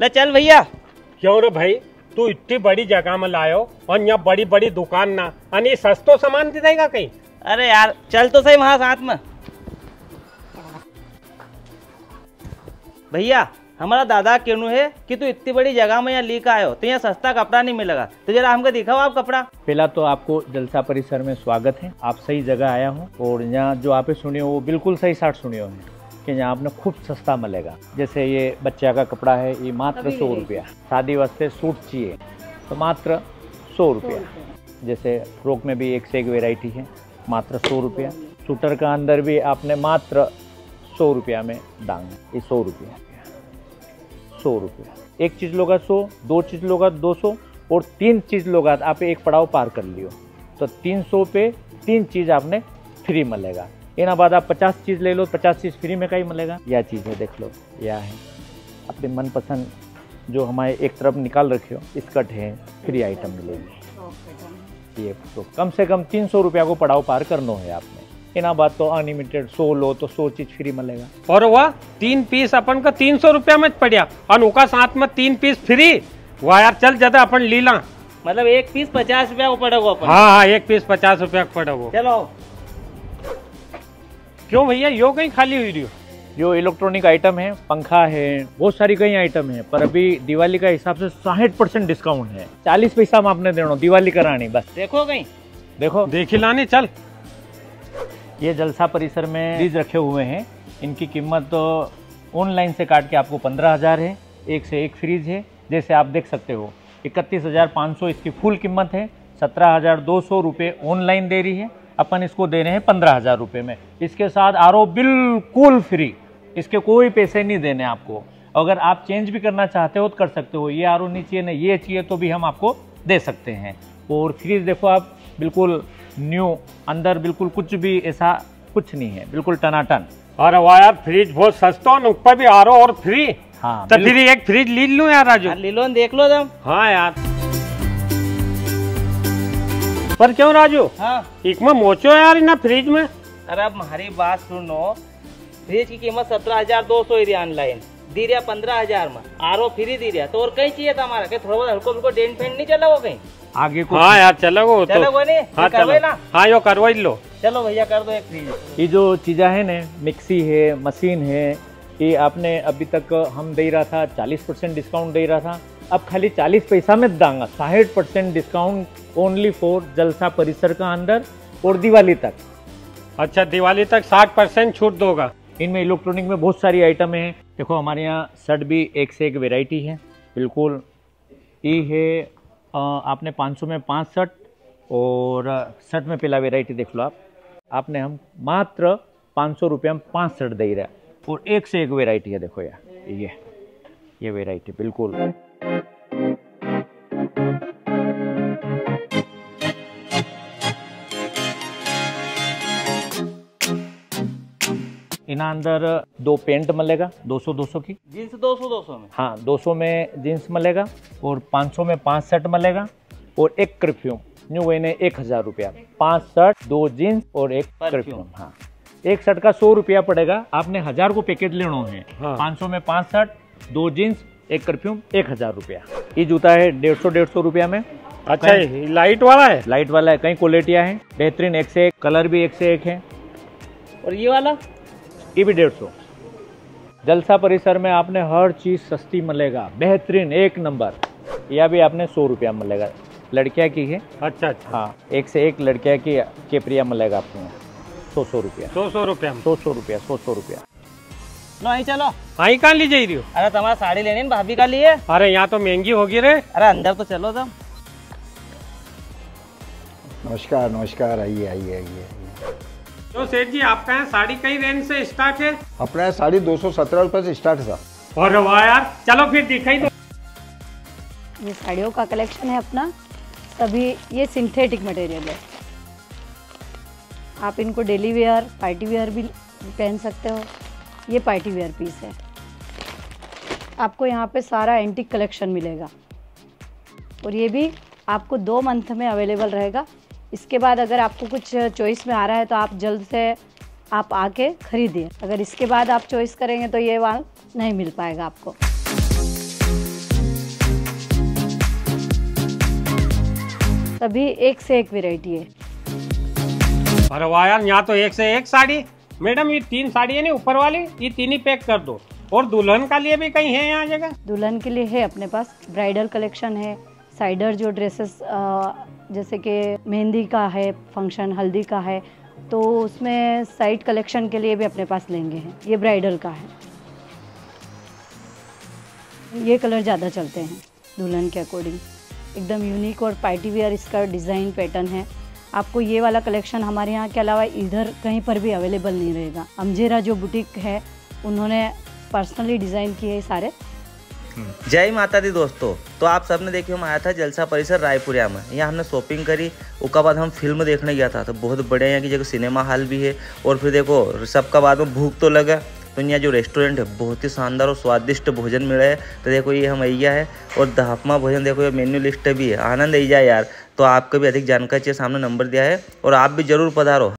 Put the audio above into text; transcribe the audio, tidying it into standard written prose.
ले चल भैया। क्यों रे भाई, तू इतनी बड़ी जगह में लायो और यहाँ बड़ी बड़ी दुकान ना आणि सस्तो सामान दे देगा कहीं। अरे यार चल तो सही वहां साथ में। भैया हमारा दादा क्यों है कि तू इतनी बड़ी जगह में यहाँ लेकर आयो तो यहाँ सस्ता कपड़ा नहीं मिलेगा, तो जरा हमको दिखाओ आप कपड़ा। पहला तो आपको जलसा परिसर में स्वागत है। आप सही जगह आया हो और यहाँ जो आप सुनियो वो बिल्कुल सही साठ सुनियो है कि यहाँ आपने खूब सस्ता मिलेगा। जैसे ये बच्चा का कपड़ा है, ये मात्र 100 रुपया। शादी वास्ते सूट चाहिए तो मात्र 100 रुपया। जैसे फ्रॉक में भी एक से एक वेराइटी है, मात्र 100 रुपया। शूटर का अंदर भी आपने मात्र 100 रुपया में डांगे, ये 100 रुपया, 100 रुपया। एक चीज़ लोगा 100, दो चीज़ लोगा 200 और 3 चीज़ लोगा आप एक पड़ाव पार कर लियो तो 300 पे 3 चीज़ आपने फ्री मिलेगा। इना बाद आप 50 चीज़ ले लो, 50 चीज़ फ्री में कहीं मिलेगा। यह चीज़ है, देख लो, यह है अपने मनपसंद जो हमारे एक तरफ निकाल रखे हो, स्कर्ट है, फ्री आइटम मिलेगी। ये तो कम से कम 300 रुपया को पड़ाव पार करना है आपने। इना बात तो अनलिमिटेड 100 लो तो 100 चीज फ्री मिलेगा। और वह 3 पीस अपन का 300 रुपया में पड़ा और उनका साथ में 3 पीस फ्री। वाह यार चल ज्यादा अपन लीला, मतलब एक पीस 50 रुपया को पड़ेगा अपन। हाँ, एक पीस 50 रुपया पड़ेगा। चलो। क्यों भैया यो कहीं खाली हुई रही हो? जो इलेक्ट्रॉनिक आइटम है, पंखा है, बहुत सारी कई आइटम है, पर अभी दिवाली का हिसाब से 60% डिस्काउंट है। 40 पैसा में आपने देना, दिवाली करानी बस। देखो कहीं, देखो देखी लानी चल। ये जलसा परिसर में फ्रिज रखे हुए हैं। इनकी कीमत तो ऑनलाइन से काट के आपको 15,000 है। एक से एक फ्रिज है, जैसे आप देख सकते हो। 31,500 इसकी फुल कीमत है। 17,200 रुपये ऑनलाइन दे रही है, अपन इसको दे रहे हैं 15,000 रुपये में। इसके साथ आरओ बिल्कुल फ्री, इसके कोई पैसे नहीं देने आपको। अगर आप चेंज भी करना चाहते हो तो कर सकते हो। ये आरओ नहीं चाहिए ना ये चाहिए तो भी हम आपको दे सकते हैं। और फ्रिज देखो आप, बिल्कुल न्यू, अंदर बिल्कुल कुछ भी ऐसा कुछ नहीं है, बिल्कुल टनाटन। अरे वाह यार, फ्रिज बहुत सस्ता और ऊपर भी आरओ और फ्री। हाँ तो फिर एक फ्रिज ले लूं यार राजू। ले लो देख लो तुम। हाँ यार, पर क्यों राजू? हाँ इसमें मोचो यार ना फ्रिज में। अरे अब हमारी बात सुनो, फ्रिज की कीमत 17,200 ही ऑनलाइन दी रहा 15,000 में, आरओ फ्री दी रहा। तो और कहीं चाहिए था हमारा, थोड़ा बहुत हल्को बिल्को डेंट फेंट नहीं चला वो कहीं आगे को। हाँ यार चलो वो तो। चलो नहीं, हाँ करवाए ना। हाँ यो करवाई लो। चलो भैया कर दो एक फ्रिज। ये जो चीज़ें हैं ना, मिक्सी है, मशीन है, ये आपने अभी तक हम दे रहा था 40% डिस्काउंट दे रहा था, अब खाली 40 पैसा में दांगा। 60% डिस्काउंट ओनली फॉर जलसा परिसर का अंदर और दिवाली तक। अच्छा, दिवाली तक 60% छूट दोगा। इनमें इलेक्ट्रॉनिक में बहुत सारी आइटम है। देखो हमारे यहाँ शर्ट भी एक से एक वेराइटी है, बिल्कुल। ये है आपने 500 में 5 शर्ट और शर्ट में पहला वेराइटी देख लो आप। आपने हम मात्र 500 रुपये में 5 शर्ट दे रहा है और एक से एक वेराइटी है। देखो यार ये वेराइटी बिल्कुल। इना अंदर 2 पेंट मिलेगा 200 की जींस 200 में। हाँ 200 में जींस मिलेगा और 500 में 5 शर्ट मिलेगा और एक परफ्यूम न्यू वेने 1,000 रुपया। 5 शर्ट 2 जींस और एक परफ्यूम। हाँ, एक शर्ट का 100 रुपया पड़ेगा। आपने 1000 को पैकेट लेना है। हाँ। 500 में 5 शर्ट 2 जींस एक परफ्यूम 1,000 रुपया। ये जूता है 150 रुपया में। अच्छा, लाइट वाला है? लाइट वाला है, कई क्वालिटियाँ हैं, बेहतरीन, एक से एक, कलर भी एक से एक है। और ये वाला ये भी 150। जलसा परिसर में आपने हर चीज सस्ती मिलेगा, बेहतरीन, एक नंबर। यह भी आपने 100 रुपया मिलेगा, लड़कियां की है। अच्छा अच्छा। हाँ, एक से एक लड़कियां की केपरिया मिलेगा आपको यहाँ 100 रुपया। 100 रुपया 100 रुपया 100 रुपया। लो आई चलो। आई कहाँ ली जा रही हो? अरे तुम्हारा साड़ी लेनी है भाभी का लिए। अरे यहाँ तो महंगी होगी रे। अरे अंदर तो चलो तुम। नमस्कार नमस्कार, आइए आइए आइए। तो सेठ जी, आपका यहाँ साड़ी कई रेंज से स्टार्ट है? अपना यहाँ साड़ी 217 रुपये से स्टार्ट था। और वाह यार, चलो फिर दिखाई दो। ये साड़ियों का कलेक्शन है अपना, सभी ये सिंथेटिक मटेरियल है। आप इनको डेली वेयर, पार्टी वेयर भी पहन सकते हो। ये पार्टी वेयर पीस है। आपको यहाँ पे सारा एंटीक कलेक्शन मिलेगा और ये भी आपको 2 मंथ में अवेलेबल रहेगा। इसके बाद अगर आपको कुछ चॉइस में आ रहा है तो आप जल्द से आप आके खरीदिए। अगर इसके बाद आप चॉइस करेंगे तो ये वाला नहीं मिल पाएगा आपको। सभी एक से एक वैरायटी है। अरे वाह यार, यहाँ तो एक से एक साड़ी। मैडम ये 3 साड़ी है ना ऊपर वाली, ये 3 ही पैक कर दो। और दुल्हन का लिए भी कहीं है यहाँ जगह? दुल्हन के लिए है अपने पास, ब्राइडल कलेक्शन है, साइडर जो ड्रेसेस जैसे कि मेहंदी का है फंक्शन, हल्दी का है, तो उसमें साइड कलेक्शन के लिए भी अपने पास लेंगे हैं। ये ब्राइडल का है, ये कलर ज़्यादा चलते हैं दुल्हन के अकॉर्डिंग, एकदम यूनिक और पार्टी वेयर इसका डिज़ाइन पैटर्न है। आपको ये वाला कलेक्शन हमारे यहाँ के अलावा इधर कहीं पर भी अवेलेबल नहीं रहेगा। अमजेरा जो बुटीक है उन्होंने पर्सनली डिज़ाइन किए सारे। जय माता दी दोस्तों, तो आप सबने देखिए हम आया था जलसा परिसर रायपुरिया में। यहाँ हमने शॉपिंग करी, उसका बाद हम फिल्म देखने गया था। तो बहुत बढ़िया यहाँ की जगह सिनेमा हॉल भी है। और फिर देखो सबका बाद में भूख तो लगा, तो यहाँ जो रेस्टोरेंट है बहुत ही शानदार और स्वादिष्ट भोजन मिला है। तो देखो ये हम अइया है और दहापमा भोजन, देखो ये मेन्यू लिस्ट भी है। आनंद आई जाए यार। तो आपको भी अधिक जानकारी चाहिए, सामने नंबर दिया है और आप भी जरूर पधारो।